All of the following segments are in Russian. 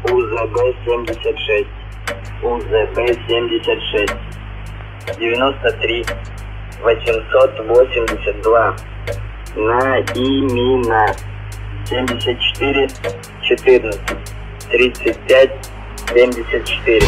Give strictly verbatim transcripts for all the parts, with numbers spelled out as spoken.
У З Б семьдесят шесть. У З Б семьдесят шесть. девяносто три восемьсот восемьдесят два. На имена семьдесят четыре четырнадцать тридцать пять семьдесят четыре.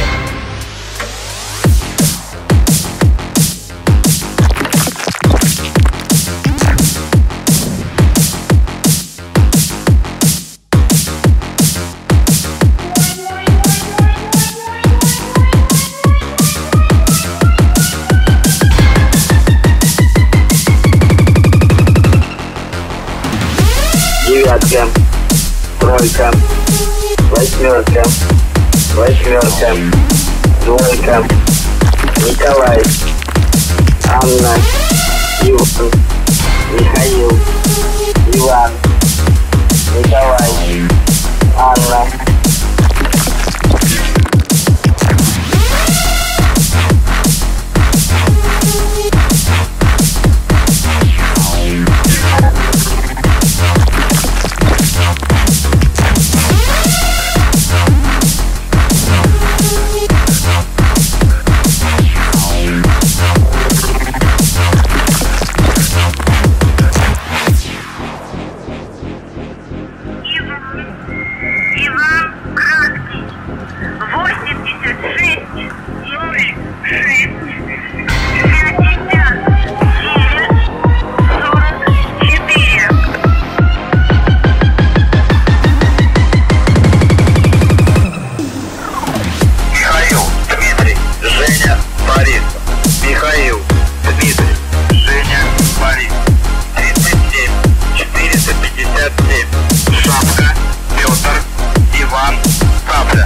Девятка, тройка, восьмерка, восьмерка, двойка, Николай, Анна, Иван, Михаил, Иван, Николай, Анна. Михаил, Дмитрий, Женя, Борис. тридцать семь четыреста пятьдесят семь. Шапка, Петр, Иван, Сабля.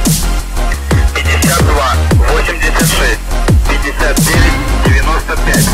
пятьдесят два восемьдесят шесть пятьдесят девять девяносто пять.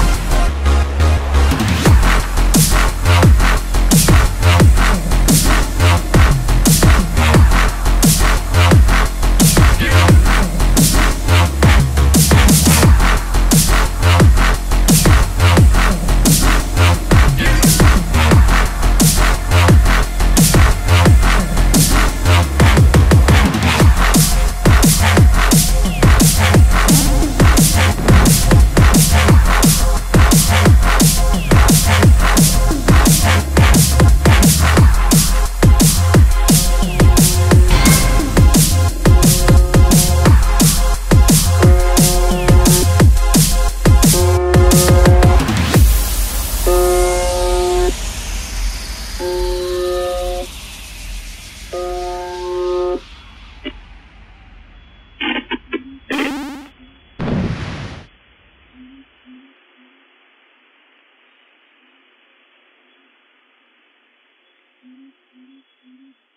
Mm-hmm.